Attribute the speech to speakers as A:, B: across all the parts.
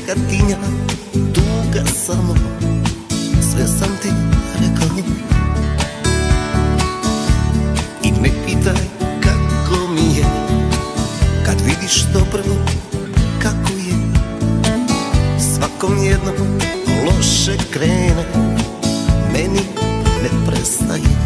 A: tinja, tuga samo, sve sam ti rekao. I ne pitaj kako mi je, kad vidiš dobro kako je. Svakom jednom loše krene, meni ne prestaje.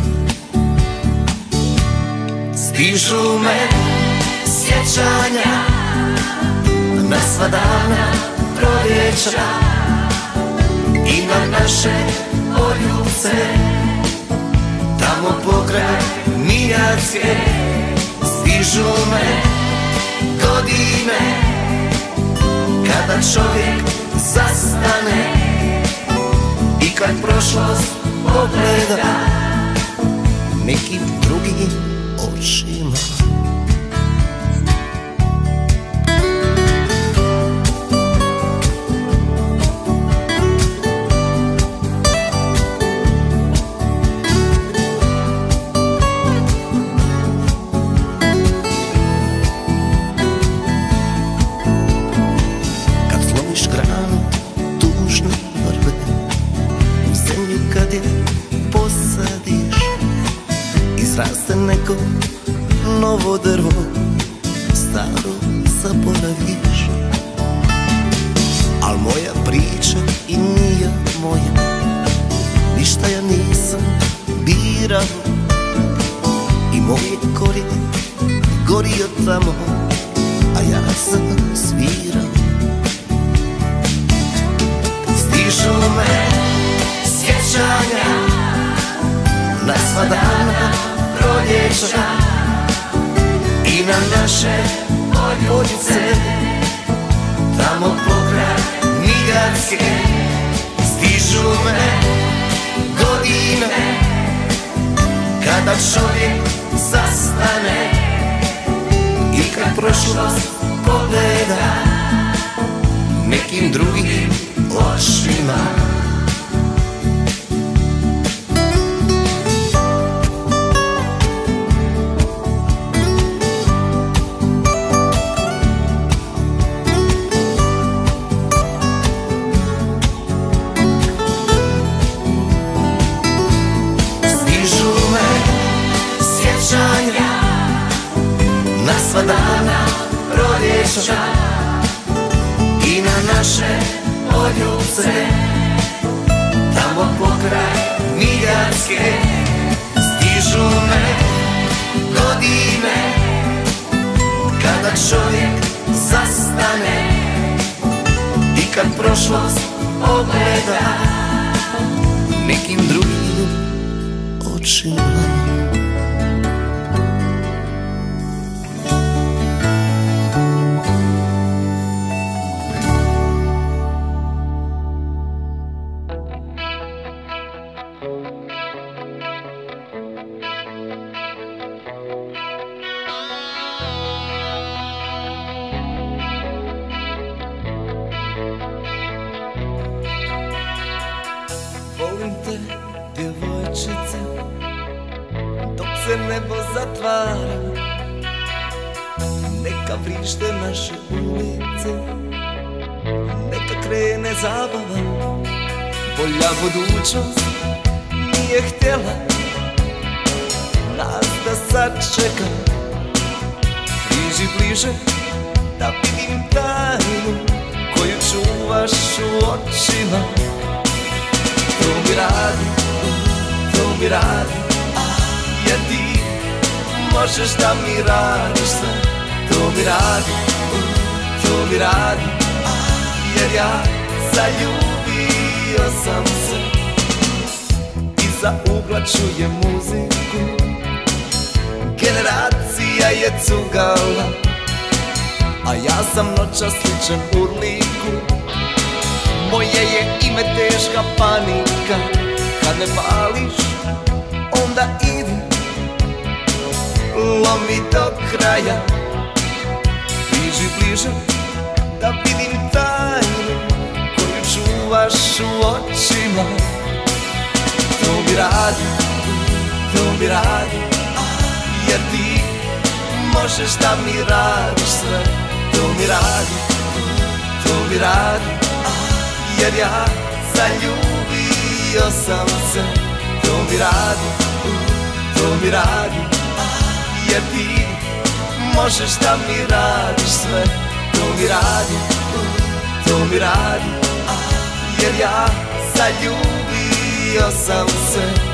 A: Stižu me sjećanja na sva dana proljeća i na naše poljubce, tamo pokraj Mijatske. Stižu me godine kada čovjek zastane i kad prošlost pogleda nekim drugim očima. Izraste neko novo drvo, staro zaboraviš. Al moja priča i nije moja, ništa ja nisam birao. I moj korijen gorio tamo, a ja sam svirao. Stižu me sjećanja na sva dana proljeća i na naše poljubce, tamo pokraj Mijatske. Stižu me godine kada čovjek zastane i kad prošlost pogleda nekim drugim očima. Na sva dana proljeća i na naše poljubce, tamo pokraj Mijatske. Stižu me godine kada čovjek zastane i kad prošlost pogleda nekim drugim očima.
B: Volim te, djevojčice, dok se nebo zatvara. Neka vrište naše ulice, neka krene zabava. Bolja budućnost nije htjela nas da sačeka. Priđi bliže da vidim tajnu koju čuvaš u očima. To mi radi, jer ti možeš da mi radiš sve. To mi radi, jer ja zaljubio sam se. Iza ugla čujem muziku, generacija je cugala, a ja sam noćas sličan urliku. Moje je ime teška panika, kad me pališ, onda idi, lomi do kraja. Priđi bliže da vidim tajnu koju čuvaš u očima. To mi radi, jer ti možeš da mi radiš sve. To mi radi, jer ja zaljubio sam se. To mi radi, jer ti možeš da mi radiš sve. To mi radi, jer ja zaljubio sam se.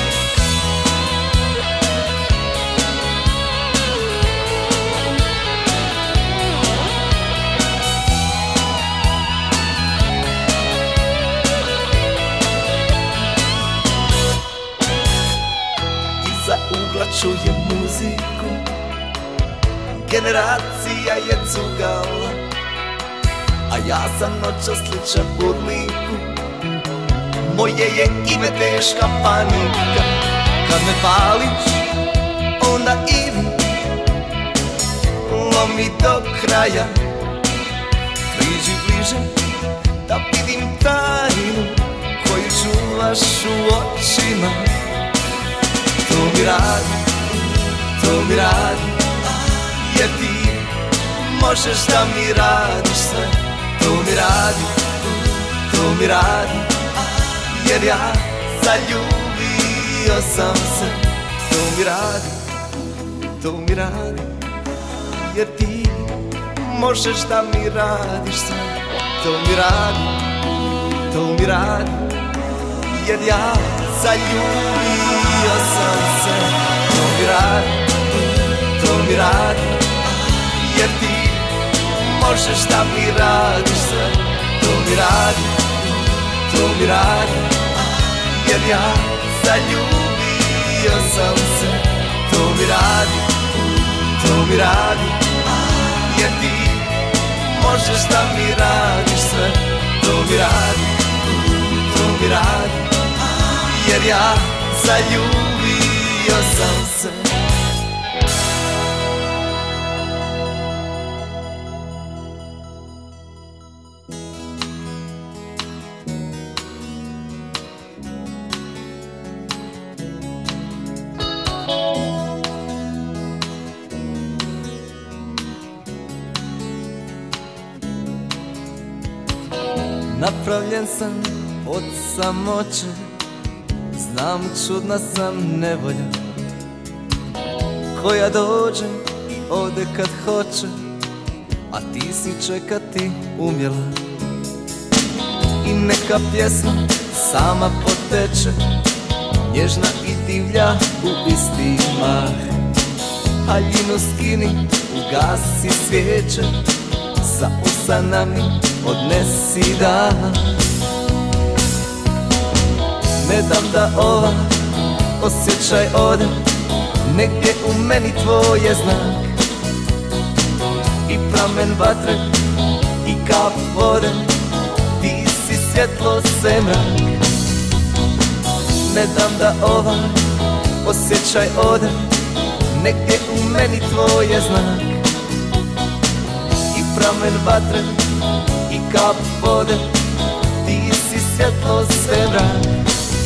B: Iza ugla čujem muziku, generacija je cugala, a ja sam noćas sličan urliku. Moje je ime teška panika, kad me pališ, onda i vi lomi do kraja. Priđi bliže, da vidim tajnu koju čuvaš u očima. To mi radi, jer ti možeš da mi radiš sve. To mi radi, jer ja zaljubio sam se. To mi radi, jer ti možeš da mi radiš sve. To mi radi, jer ja zaljubio sam se. To mi radi, jer ti možeš da mi radiš sve. To mi radi, jer ja zaljubio sam se. To mi radi, jer ti možeš da mi radiš sve. To mi radi, jer ja zaljubio sam se. Napravljen sam od samoće, znam čudna sam nevolja, koja dođe i ode kad hoće, a ti si čekati umjela. I neka pjesma sama poteče, nježna i divlja u isti mah. Haljinu skini, ugasi svijeće, sa usanami odnesi dah. Ne dam da ova osjećaj ode, negdje u meni tvoj je znak. I pramen vatre i kap vode, ti si svjetlo se mrak. Ne dam da ova osjećaj ode, negdje u meni tvoj je znak. I pramen vatre i kap vode, ti si svjetlo se mrak.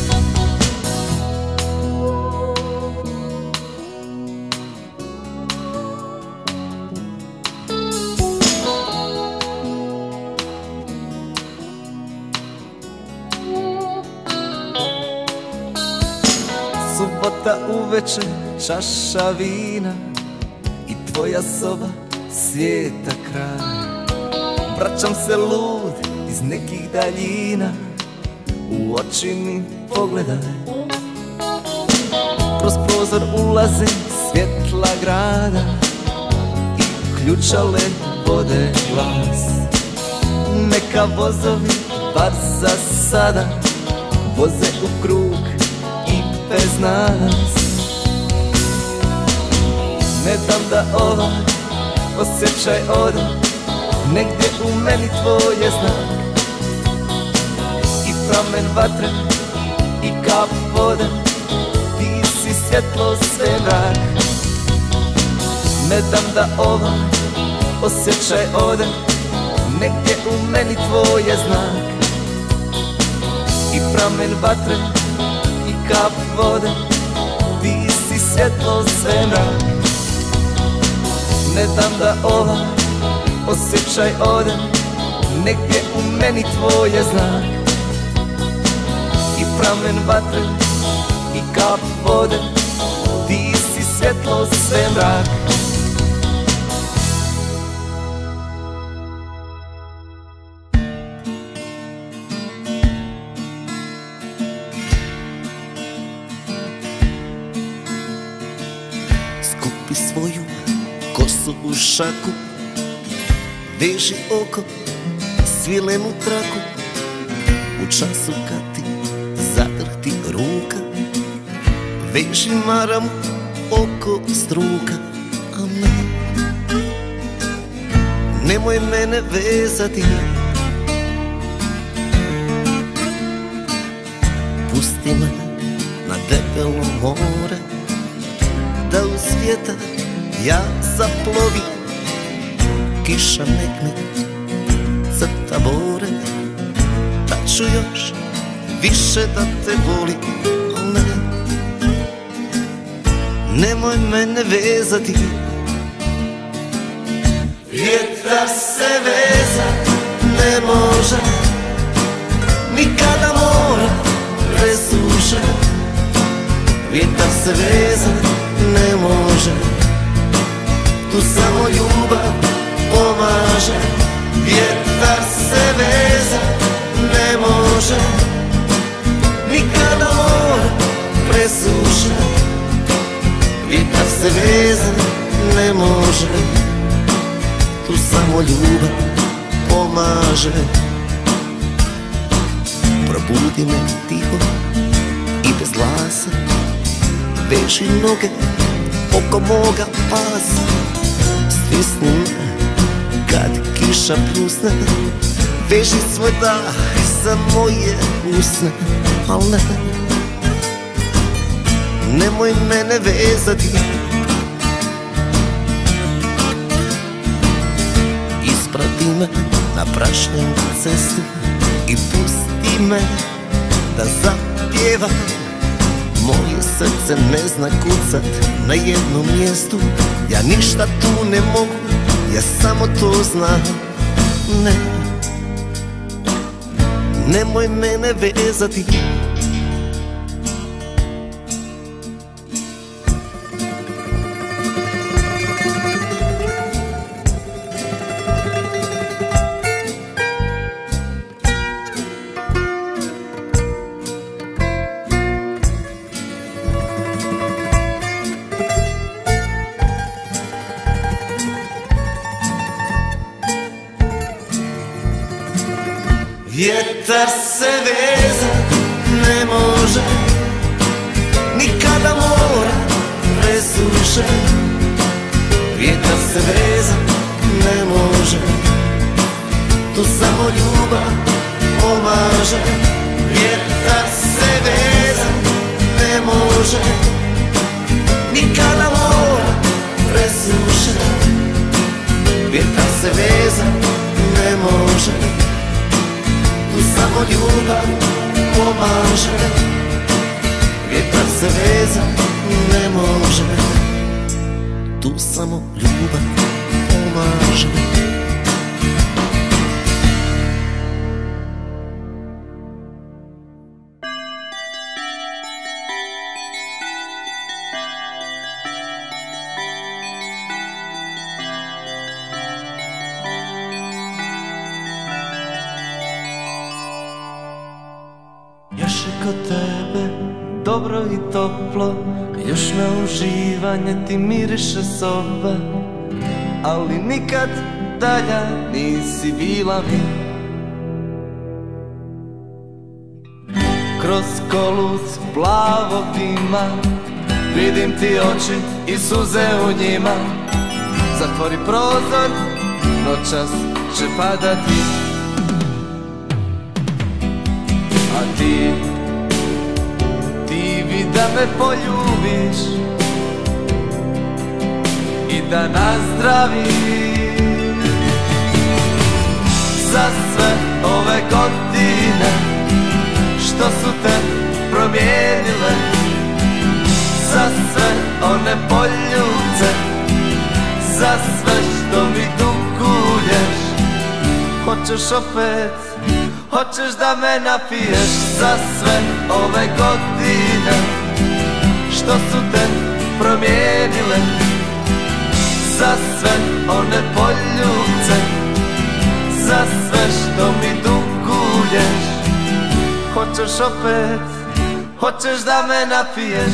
B: Subota uveče, čaša vina i tvoja soba svijeta kraj. Vraćam se lud iz nekih daljina, u oči mi pogledaj. Kroz prozor ulaze svjetla grada i ključale vode glas. Neka vozovi, bar za sada, voze u krug bez nas. Ne dam da ovaj osjećaj ode, negdje u meni tvoj je znak. I pramen vatre i kap vode, ti si svjetlo sve mrak. Ne dam da ovaj osjećaj ode, negdje u meni tvoj je znak. I pramen vatre i kap vode, ti si svjetlo sve mrak. Ne dam da ovaj osjećaj ode, negdje u meni tvoj je znak. I pramen vatre i kap vode, ti si svjetlo, sve mrak.
A: Skupi svoju kosu u šaku, veži oko svilenu traku. U času kad ti zadrhti ruka, veži maramu oko struka. A nemoj mene vezati, pusti me na debelo more, da uz vjetar ja zaplovim. Kiša nek mi crta bore, da ću još više da te volim. Al ne, nemoj mene vezati. Vjetar se vezat ne može, nikada mora presuše. Vjetar se vezat ne može, tu samo ljubav pomaže. Vjetar se vezat ne može, nikada mora presuše. Vjetar se vezat ne može, tu samo ljubav pomaže. Probudi me tiho i bez glasa, veži noge oko moga pasa. Stisni me kad kiša pljusne, veži svoj dah za moje usne. Al ne, nemoj mene vezati. Isprati me na prašnjem cestu i pusti me da zapjevam. Moje srce ne zna kucat na jednom mjestu, ja ništa tu ne mogu, ja samo to znam. Ne, nemoj mene vezati. Vjetar se vezat ne može, nikada mora presuše. Vjetar se vezat ne može, tu samo ljubav pomaže. Vjetar se vezat ne može, nikada mora presuše. Vjetar se vezat ne može, tu samo ljubav pomaže. Vjetar se vezat ne može, tu samo ljubav pomaže.
B: Još je kod tebe dobro i toplo, još na uživanje ti miriše soba. Ali nikad dalja nisi bila mi. Kroz koluc plavog dima vidim ti oči i suze u njima. Zatvori prozor, noćas će padati. A ti vi da me poljubiš i da nazdraviš za sve ove godine što su te promijenile, za sve one poljubce, za sve što mi duguješ. hoćeš opet, hoćeš da me napiješ za sve ove godine što su te promijenile, za sve one poljubce, za sve što mi duguješ. Hoćeš opet, hoćeš da me napiješ.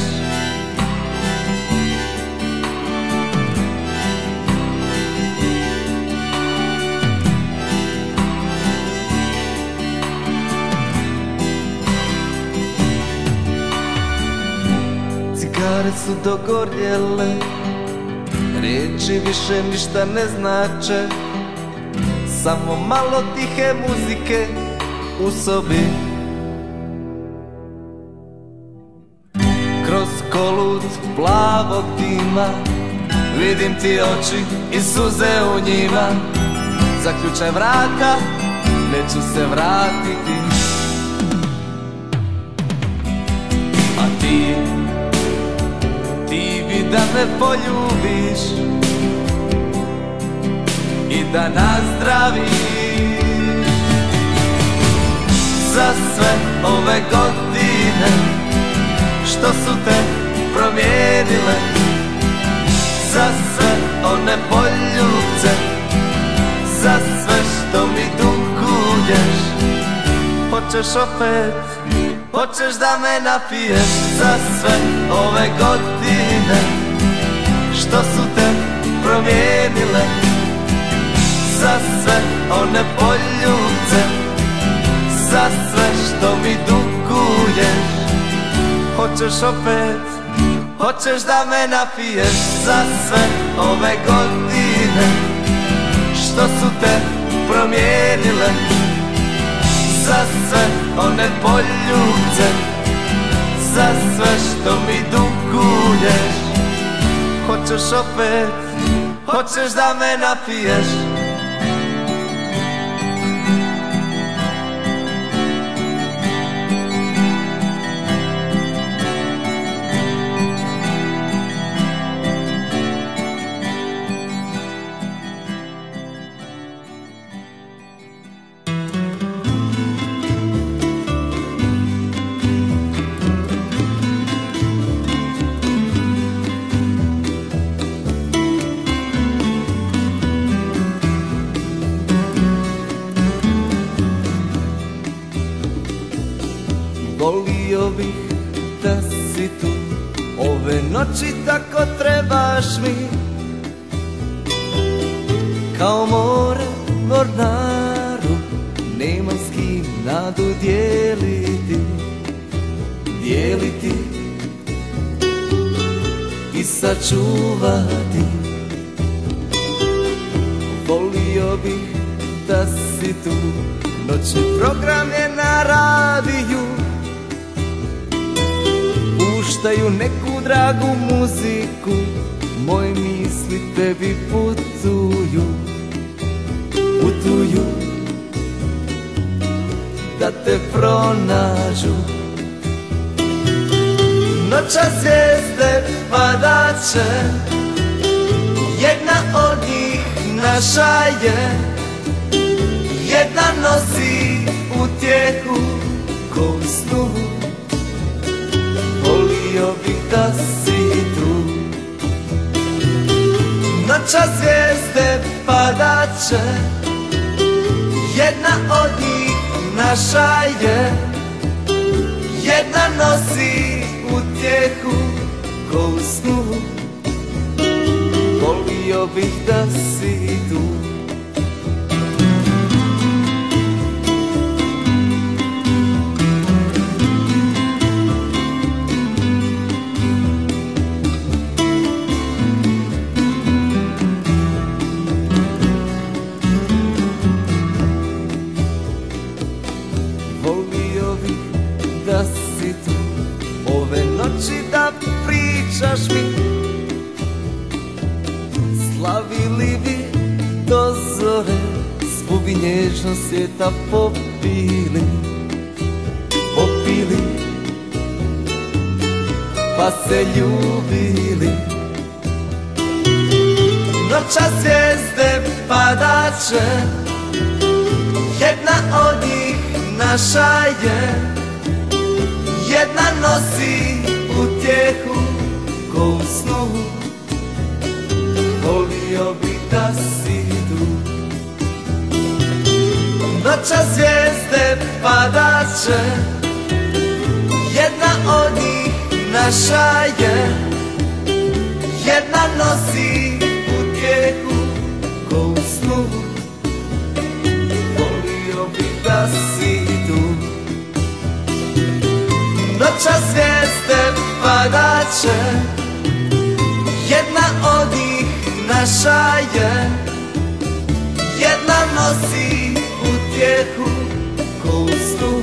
B: Cigare su dogorjele, riječi više ništa ne znače, samo malo tihe muzike u sobi. Kroz kolut plavog dima vidim ti oči i suze u njima. Zaključaj vrata, neću se vratiti. A ti bi da me poljubiš i da nazdraviš za sve ove godine što su te promijenile, za sve one poljubce, za sve što mi duguješ. Hoćeš opet, hoćeš da me napiješ za sve ove godine što su te promijenile, za sve one poljubce, za sve što mi duguješ. Hoćeš opet, hoćeš da me napiješ za sve ove godine što su te promijenile, za sve one poljubce, za sve što mi duguješ. Hoćeš opet, hoćeš da me napiješ. Volio bih da si tu ove noći, tako trebaš mi, kao more mornaru, nemam s kim nadu dijeliti, dijeliti i sačuvati. Volio bih da si tu, noćni program je na radiju, puštaju neku dragu muziku, moje misli tebi putuju, putuju da te pronađu. Noćas zvijezde padaće, jedna od njih naša je, jedna nosi utjehu ko u snu. Volio bih da si tu, noćas zvijezde padaće, jedna od njih naša je, jedna nosi utjehu ko u snu. Volio bih da si tu. Da si tu ove noći, da pričaš mi, slavili bi do zore, svu bi nježnost svijeta popili, popili, pa se ljubili. Noćas zvijezde padaće, naša je. Jedna nosi utjehu ko u snu, volio bi da si tu. Noća zvijezde padaće, jedna od njih naša je. Jedna nosi utjehu ko u snu, volio bi da si tu. Noća zvijezde padaće, jedna od njih naša je. Jedna nosi utjehu ko u snu,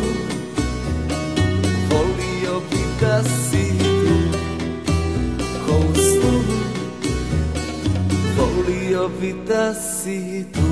B: volio bi da si tu. Ko u snu, volio bi da si tu.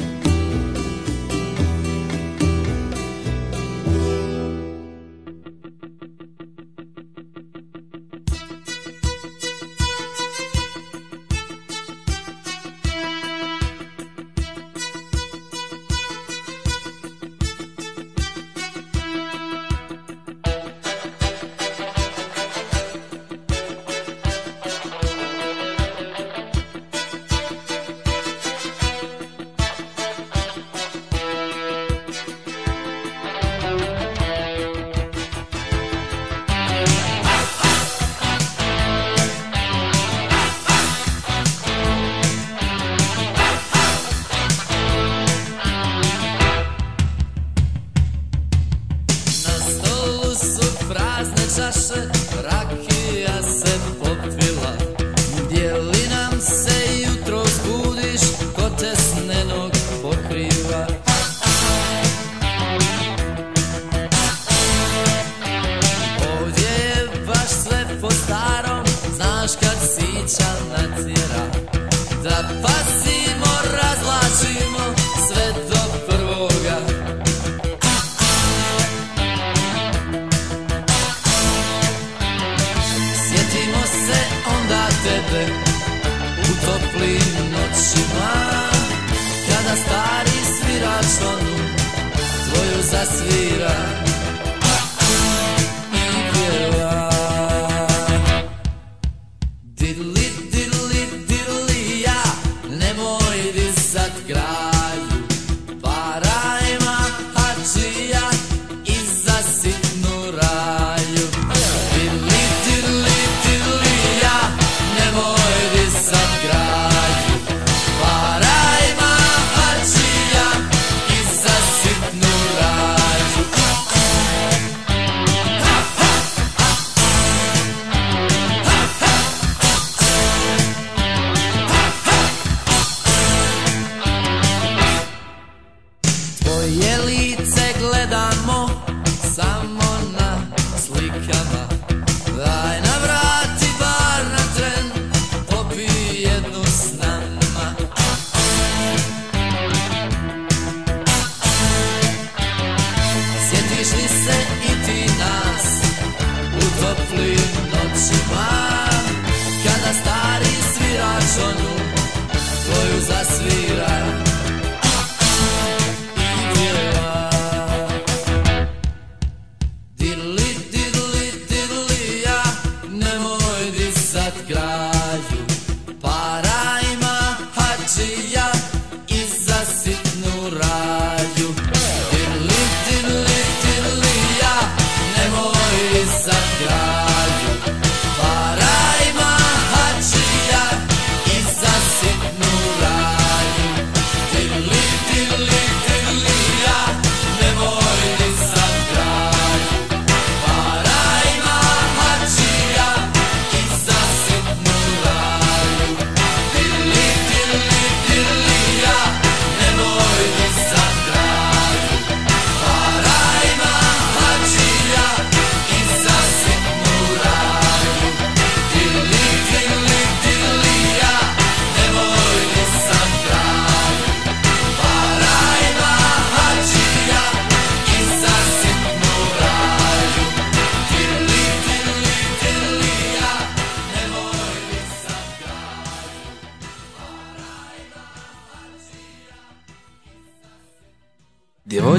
C: Prazne čaše, rakija se popila. Gdje li nam se jutro zbudiš, ko te snenog pokriva? Ovdje je baš sve po starom, znaš kad sića natjera. Da pasimo, razlačimo sve do prvoga. Sjetimo se onda tebe u toplim noćima, kada stari svirač onu tvoju zasvira i pjeva. Didli, didli, didli, ja, nemoj disat graju, parajma hačija i za sitnu raju. Didli, didli, didli, ja, nemoj disat graju, parajma hačija i za sitnu raju.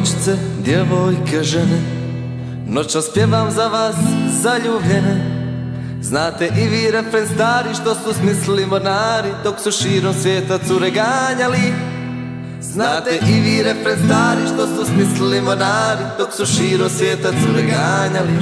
B: Djevojčice, djevojke, žene, noćas pjevam za vas zaljubljene. Znate i vi refren stari što su smislili mornari dok su širom svijeta cure ganjali. Znate i vi refren stari što su smislili mornari dok su širom svijeta cure ganjali.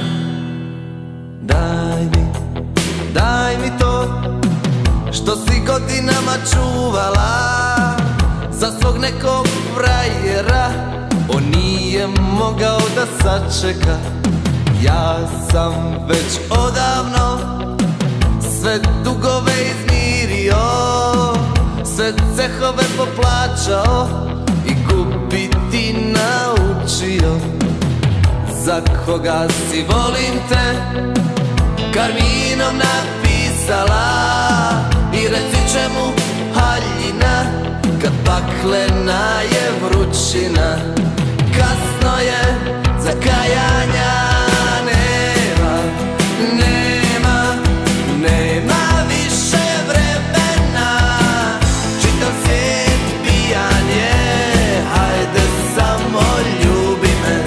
B: Daj mi to što si godinama čuvala za svog nekog frajera. On nije mogao da sačeka. Ja sam već odavno sve dugove izmirio, sve cehove poplaćao i gubiti naučio. Za koga si volim te karminom napisala i reci čemu haljina kad paklena je vrućina. Kasno je za kajanja, nema više vremena. Čitav svijet pijan je, hajde samo ljubi me.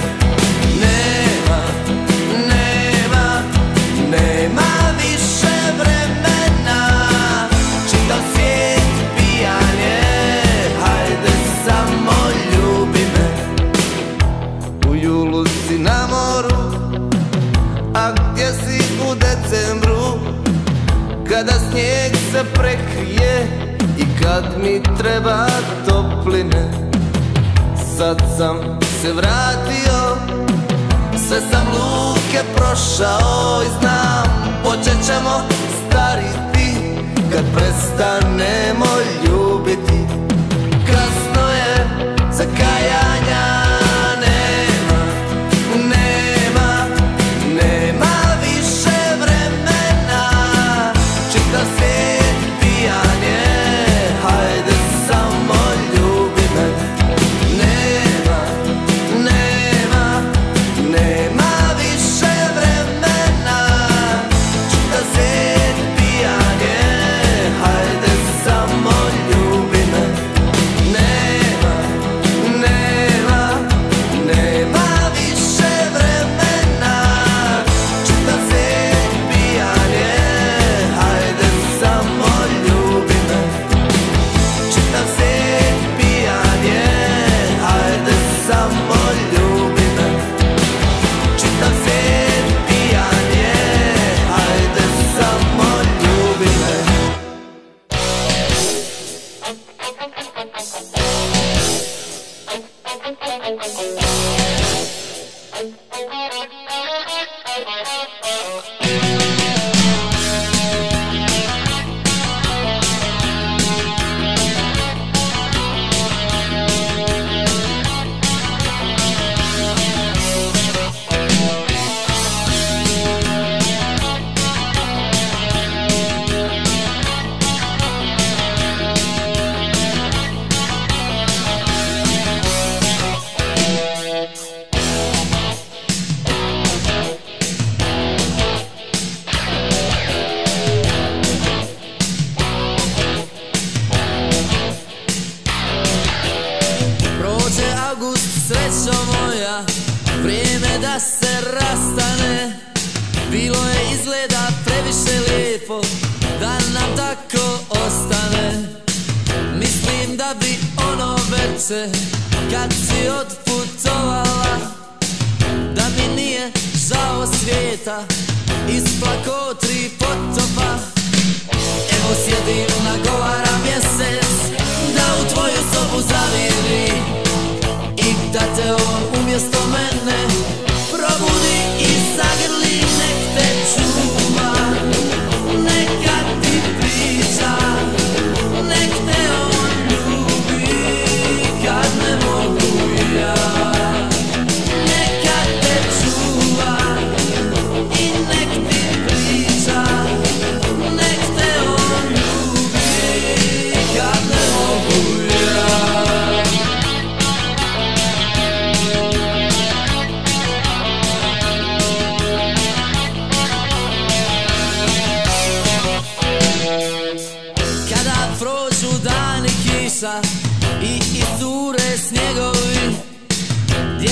B: Nema više vremena. Čitav svijet pijan je, hajde samo ljubi me. U julu si na moru, a gdje si u decembru? Kada snijeg se prekrije i kad mi treba topline. Sad sam se vratio, sve sam luke prošao i znam počet ćemo stariti kad prestanemo ljubiti. Kasno je za kajanja, nema više vremena. Čitav svijet pijan je, hajde samo ljubi me. Nema više vremena. Čitav svijet pijan je, hajde samo ljubi me. Nema više vremena. Čitav svijet pijan je, hajde samo ljubi me. Čitav svijet pijan je, hajde samo ljubi me. Čitav svijet pijan je, hajde samo ljubi me.
C: Srećo moja, vrijeme da se rastane. Bilo je izgleda previše lijepo da nam tako ostane. Mislim da bi ono veče kad si otputovala, da mi nije žao svijeta, isplako 3 potopa. Evo sjedim, nagovara mjesec da u tvoju sobu zaviri i da te on umjesto mene probudi i zagrli. Nek te čuva, neka ti priča, nek te on ljubi kad ne mogu ja. Neka te čuva i nek ti priča, nek te on ljubi kad ne mogu ja.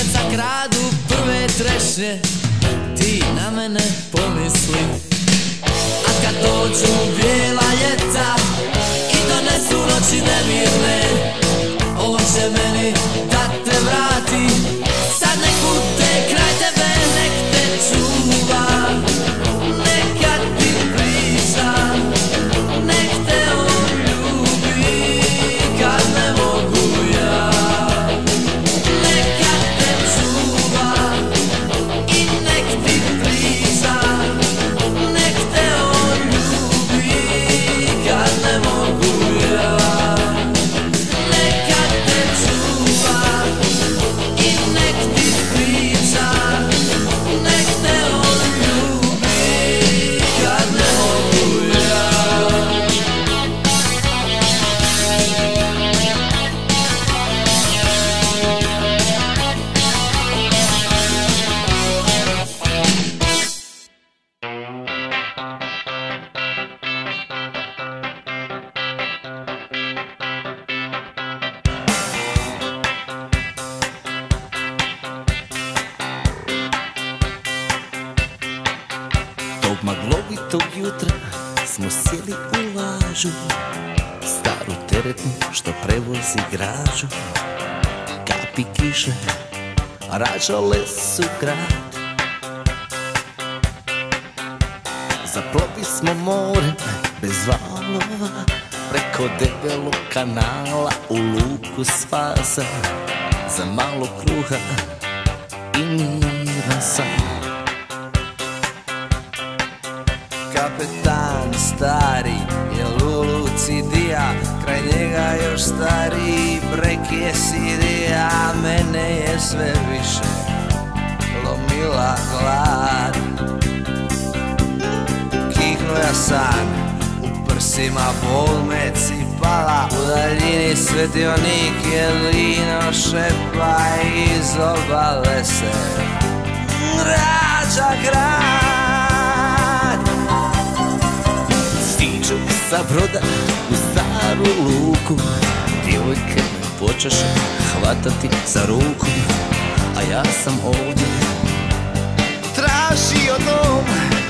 C: deca kradu prve trešnje, ti na mene pomisli. A kad dođu bijela ljeta i donesu noći nemirne, on će meni da te vrati. Sad nek bude kraj tebe, nek te čuva, neka ti priča, nek te on ljubi kad ne mogu ja. Neka te čuva i nek ti priča, nek te on ljubi kad ne mogu ja. Neka te čuva i nek ti priča, nek te on ljubi kad ne mogu ja.
A: Tog maglovitog jutra smo sjeli u lažu, staru teretnu što prevozi građu. Kapi kiše ražale su grad, zaplovi smo morem bez valova, preko debelog kanala u luku spasa, za malo kruha i miran san.
B: Kapetan stari je lulucidija, kraj njega još stariji brek je sidija. Mene je sve više lomila glad, kihnuo ja san, u prsima bol me cipala, u daljini svetionik je lino šepa, iz obale se rađa grad.
A: Stižu sa broda u staru luku, djevojke me počeše hvatati za ruku, a ja sam ovdje tražio dom.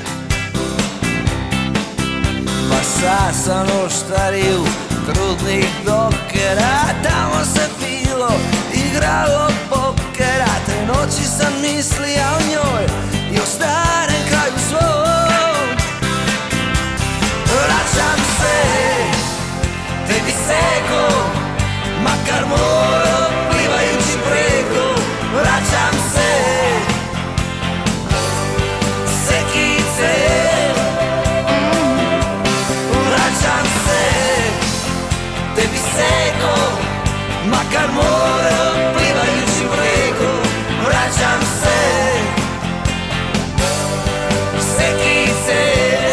B: Pa sasam u štariju trudnih dokera, tamo se pilo, igralo pokera. Te noći sam mislija o njoj i o starem kraju svom. Vraćam se tebi seko, makar moro plivajući preko. Vraćam se sekice, vraćam se tebi seko, makar moro plivajući preko. Vraćam se sekice.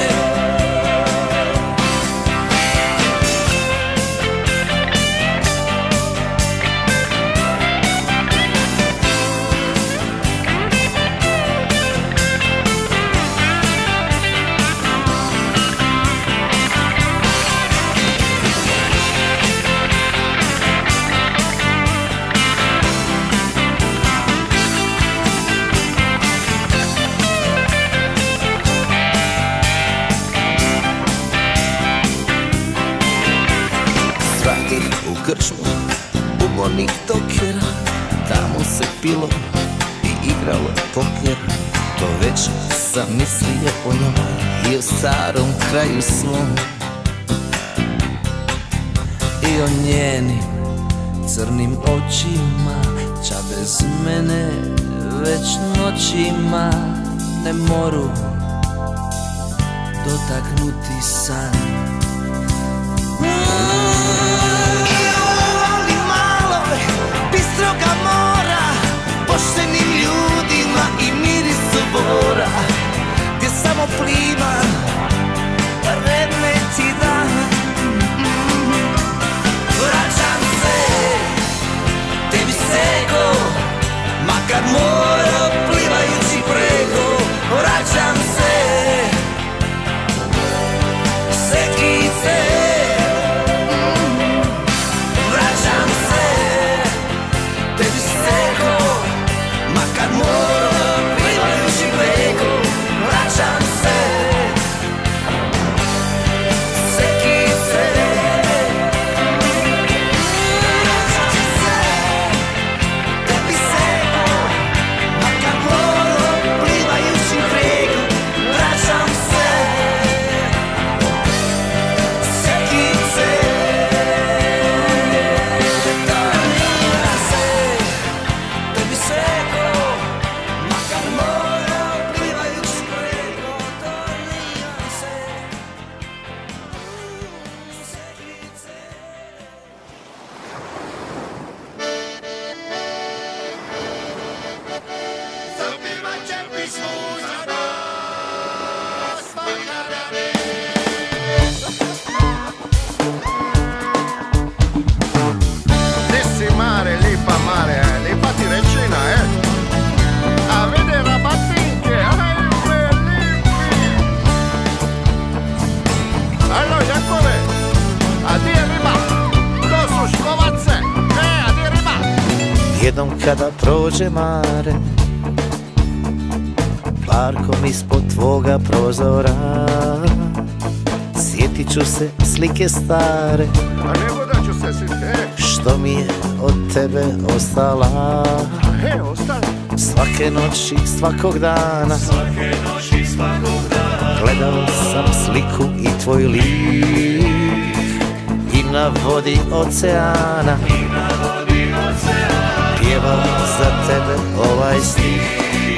A: u krčmu umornih tokera, tamo se pilo i igralo poker. To već sam mislio o njoj i o starom kraju svom,
B: i o njenim crnim očima, ča bez mene već noćima ne moru dotaknuti san.
A: I ovali maloj bistroga mora, poštenim ljudima i mirisu bora, gdje samo plima remeti dan.
B: Vraćam se tebi seko, makar moro plivajući preko. Vraćam se seki
A: Jednom kada prođe mare parkom ispod tvoga prozora, sjetit ću se slike stare,
D: a nego da ću se
A: što mi je od tebe ostala.
D: Ostala?
A: Svake noći, svakog dana, gledao sam sliku i tvoj lik i na vodi oceana pjevao za tebe ovaj stih.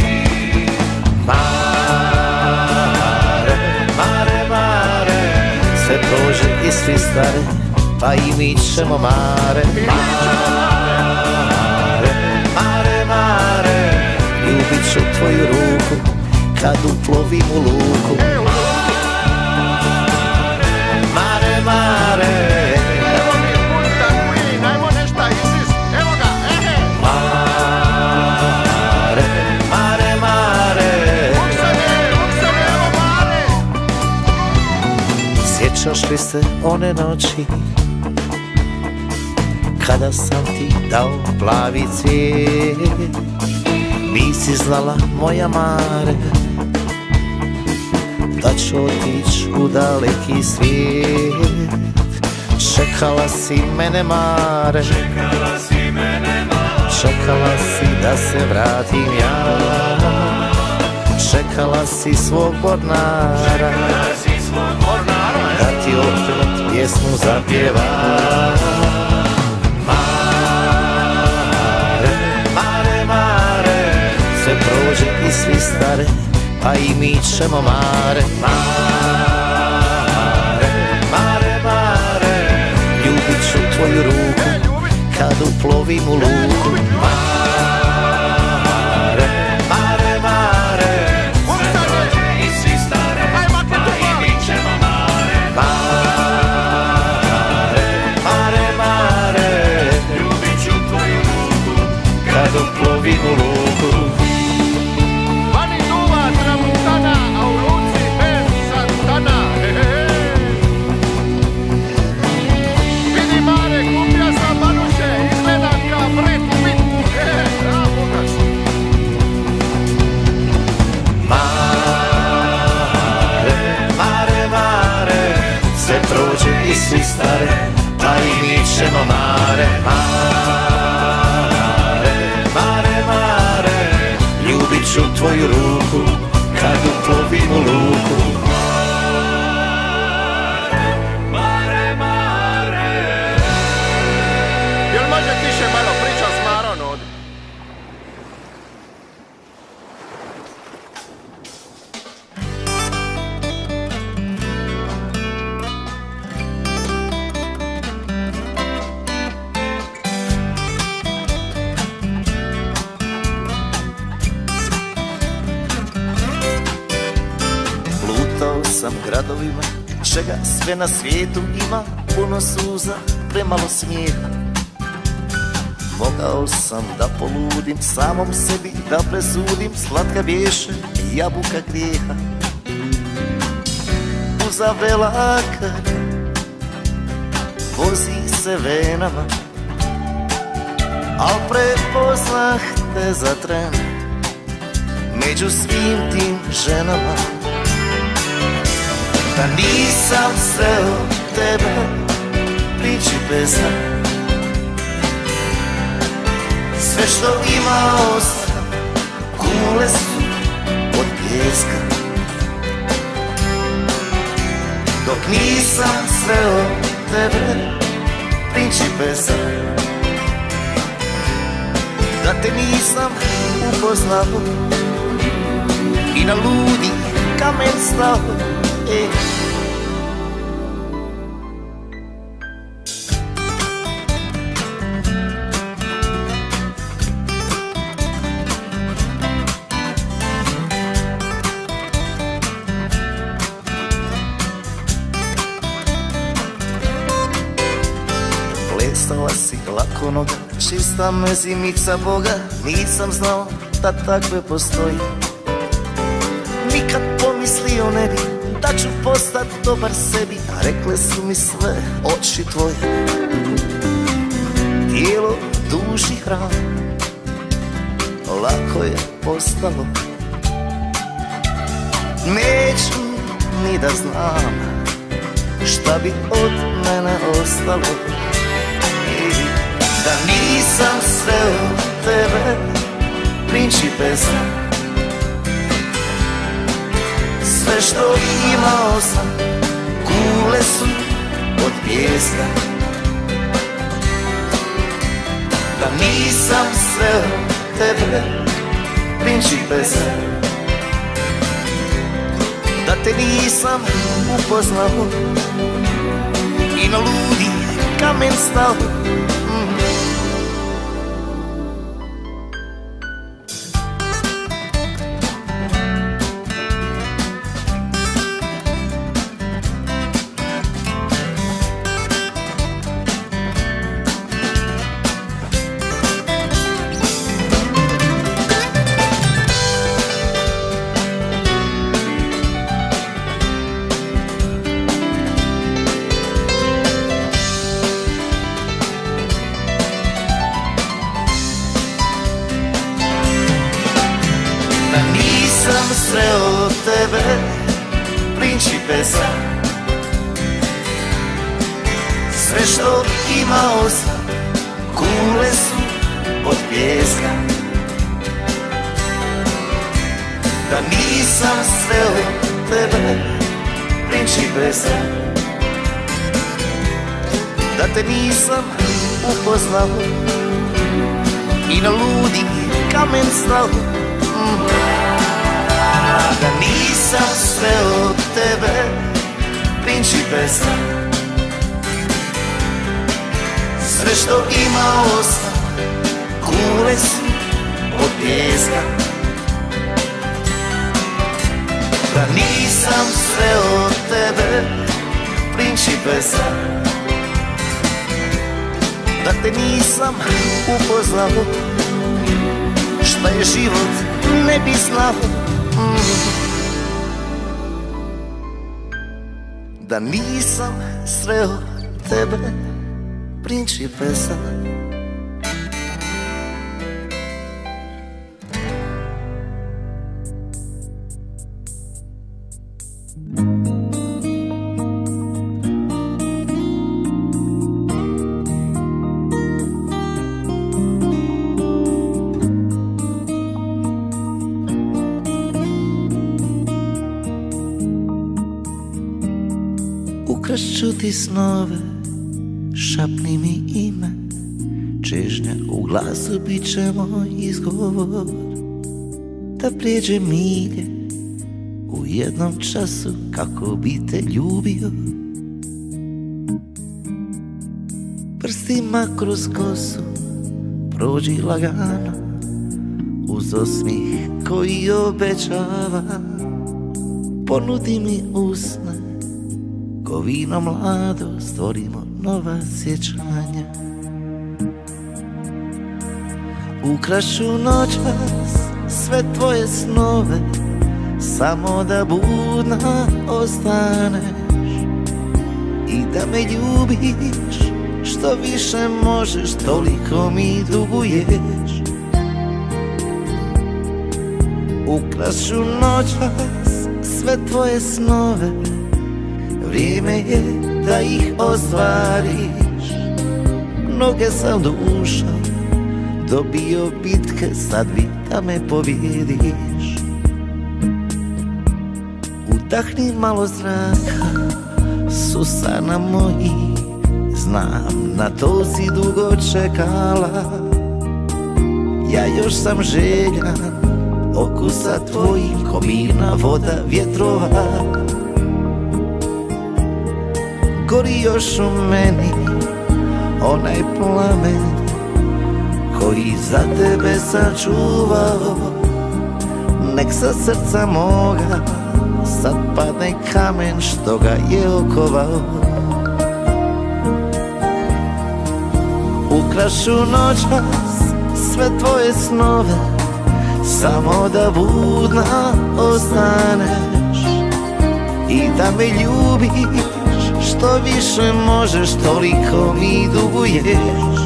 A: Mare, mare, mare, sve prođe i svi stare, pa i mi ćemo mare. Mare, mare, mare, ljubit ću tvoju ruku kad uplovim u luku. Mare, mare,
D: evo mi punta kuji, najmo nešta izis, evo ga,
A: Mare, mare, mare,
D: Vuksane, evo mare.
A: sjećaš li se one noći kada sam ti dao plavi cvijet? Nisi znala, moja mare, da ću otić u daleki svijet. Čekala si mene, mare, čekala si da se vratim ja, čekala si svog mornara da ti opet pjesmu zapjeva. Sve prođe i svi stare, pa i mi ćemo mare. Mare, mare, mare, ljubit ću tvoju ruku kad uplovim u luku. Mare, mare, mare, sve prođe i svi stare, pa i mi ćemo mare. Mare, mare, mare, ljubit ću tvoju ruku kad uplovim u luku. I svi stare, pa i mi ćemo mare. Mare, mare, mare, ljubit ću tvoju ruku kad uplovim u luku. Mare, mare.
D: Jel može tiše malo priča s Maron ovdje?
A: Sam gradovima, čega sve na svijetu ima, puno suza, premalo smijeha. Mogao sam da poludim, samom sebi da presudim, slatka bješe jabuka grijeha. Uzavela kad vozi se venama, al prepoznah te za tren među svim tim ženama. Da nisam sreo tebe, principesa, sve što imao sam, kule su od pijeska. Dok nisam sreo tebe, principesa, da te nisam upoznao i na ludi kamen stao. lako noga, čista mezimica Boga. Nisam znao da takve postoji, nikad pomislio ne bi da ću postat dobar sebi. A rekle su mi sve oči tvoje, tijelo duši hran. Lako je postalo, neću ni da znam šta bi od mene ostalo. I da nisam sreo tebe, principesa, sve što imao sam kule su od pijeska. Da nisam sreo tebe, principesa, da te nisam upoznao i na ludi kamen stao. Sreo tebe, principesa, sve što imao sam kule su od pijeska. Da nisam sreo tebe, principesa, da te nisam upoznao i na ludi kamen stao. Da nisam sreo tebe, principesa, sve što imao sam kule su od pijeska. Da nisam sreo tebe, principesa, da te nisam upoznao, šta je život ne bi znao. Da nisam sreo tebe, principesa. Ukrašću ti snove, šapni mi ime, čežnja u glasu bit će moj izgovor. Da prijeđe milje u jednom času kako bi te ljubio. Prstima kroz kosu prođi lagano, uz osmih koji obećava. Ponudi mi usne, ko vino mlado, stvorimo nova sjećanja. Ukrašću noćas sve tvoje snove, samo da budna ostaneš i da me ljubiš. Što više možeš, toliko mi duguješ. Ukrašću noćas sve tvoje snove, vrijeme je da ih ostvariš. Mnoge sam duša dobio bitke, sad bi da me pobjediš. Udahni malo zraka s usana mojih, znam na to si dugo čekala. Ja još sam željan okusa tvojih, ko mirna voda vjetrova. Gori još u meni onaj plamen koji za tebe sam čuvao. Nek sa srca moga sad padne kamen što ga je okovao. Ukrašu noćas sve tvoje snove, samo da budna ostaneš i da me ljubiš što više možeš, toliko mi duguješ.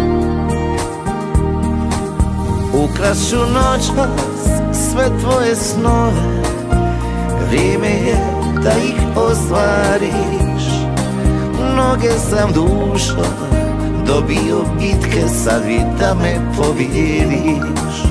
A: Ukrašu noćas sve tvoje snove, vrijeme je da ih ostvariš. Mnoge sam dušo dobio bitke, sad vi da me pobjediš.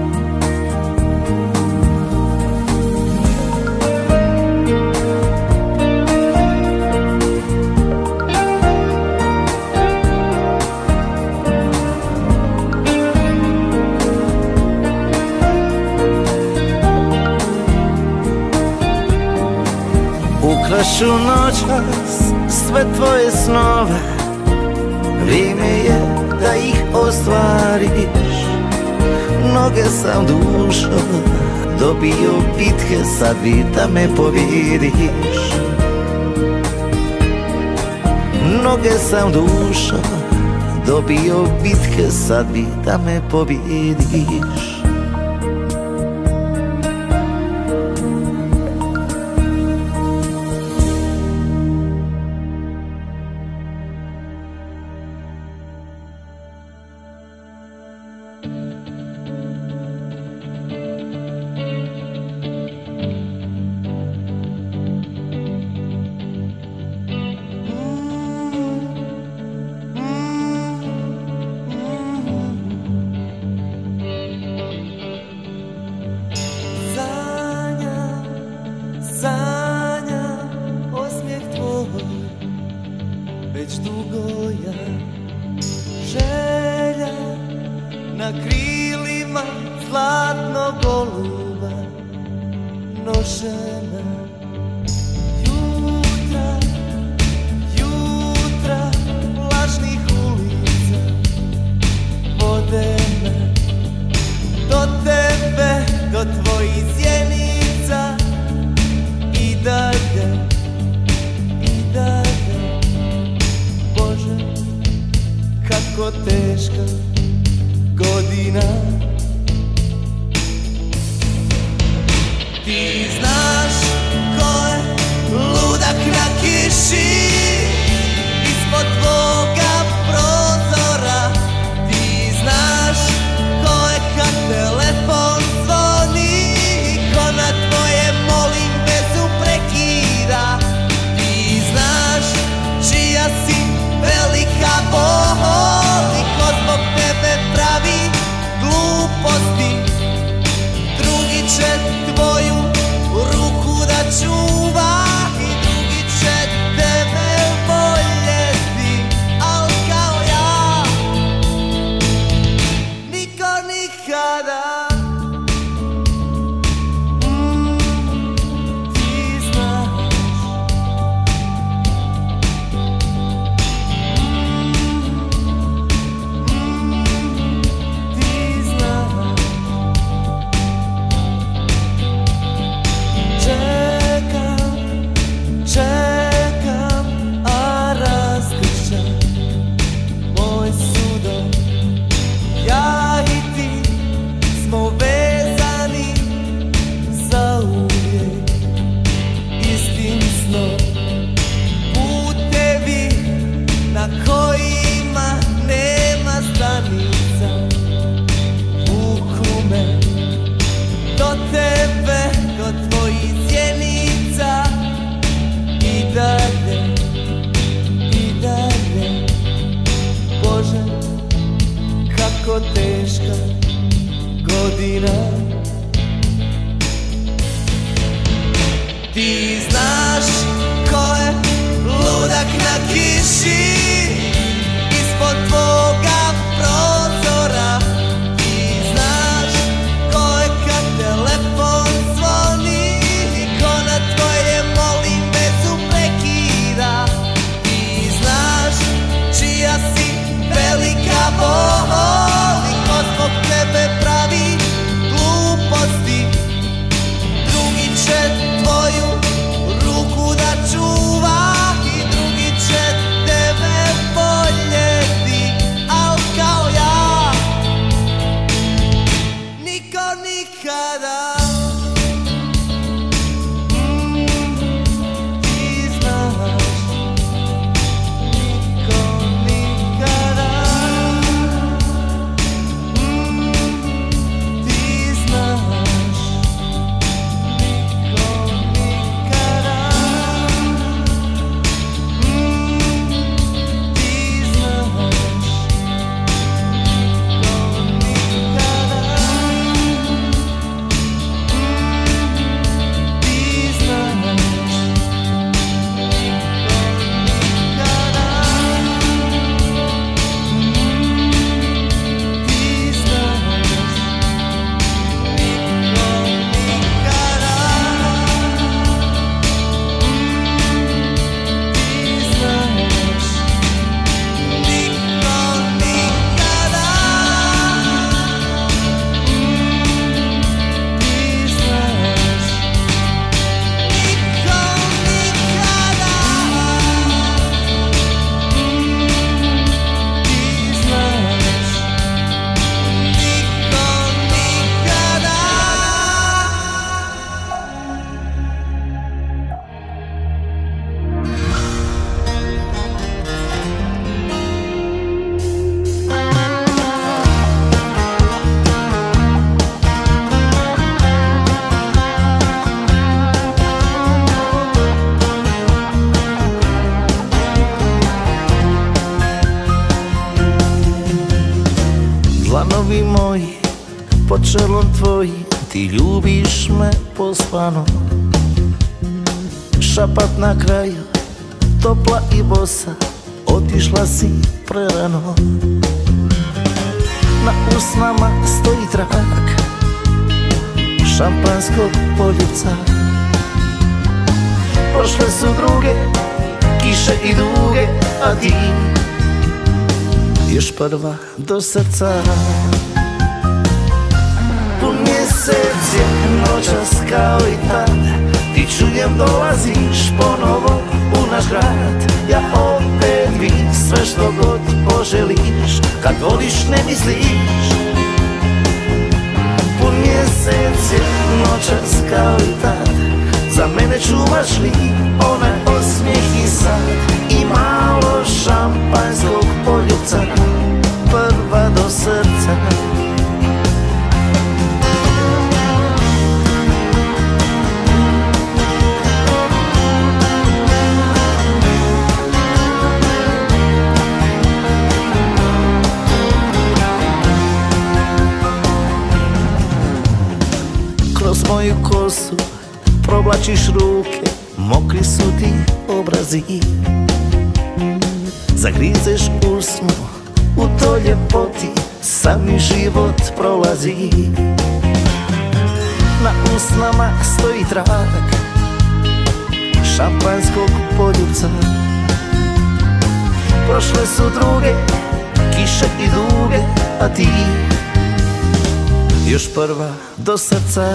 A: Ukrašu noćas sve tvoje snove, vrijeme je da ih ostvariš. Mnoge sam dušo dobio bitke, sad vi da me pobjediš. Mnoge sam dušo dobio bitke, sad vi da me pobjediš.
B: Sanjam osmijeh tvoj, već dugo ja. Želja na krilima zlatnog goluba nošena. Jutra, jutra lažnih ulica vode me do tebe, do tvojih sjenica. I dalje, Bože, kako teška godina. Ti znaš ko je ludak na kiši ispod tvoga prozora. Ti znaš ko je kad telefon zvoni, ko na tvoje molim vezu prekida. Ti znaš čija si velika bol i ko zbog tebe pravi gluposti. Drugi će tvoju ruku da čuva i drugi će tebe voljeti, al kao ja niko nikada. Kako teška godina. Ti znaš ko je ludak na kiši ispod tvoga prozora. Ti znaš ko je kad telefon zvoni, ko na tvoje molim vezu prekida. Ti znaš čija si velika bol i ko zbog tebe pravi gluposti. Drugi će tvoju ruku da čuva i drugi će tebe
C: nikada. Ti znaš, niko nikada. Ti znaš, niko nikada. Ti znaš.
A: Dlanovi moji, pod čelom tvoji, ti ljubiš me pospano. Šapat na kraju, topla i bosa, otišla si prerano. Na usnama stoji trak šampanskog poljubca. Prošle su druge, kiše i duge, a ti još prva do srca. Pun mjesec je noćas kao i tad, ti čujem dolaziš ponovo u naš grad. Ja opet bi sve što god poželiš, kad voliš ne misliš. Pun mjesec je noćas kao i tad, za mene čuvaš li onaj osmijeh i sad i malo šampanjskog poljubca, prva do srca. Kroz moju kosu provlačiš ruke, mokri su ti obrazi. Zagrizeš usnu, u toj ljepoti sami život prolazi. Na usnama stoji trak šampanjskog poljubca. Prošle su druge, kiše i duge, a ti još prva do srca.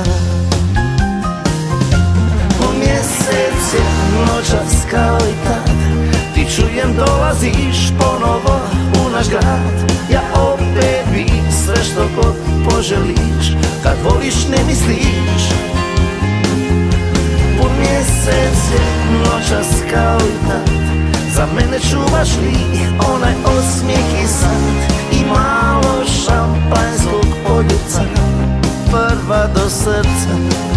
A: Mjesec je noćas kao i tad, ti čujem dolaziš ponovo u naš grad. Ja opet bi sve što god poželiš, kad voliš ne misliš. Pun mjesec je noćas kao i tad, za mene čuvaš li onaj osmijeh i sad i malo šampanjskog poljubca, prva do srca.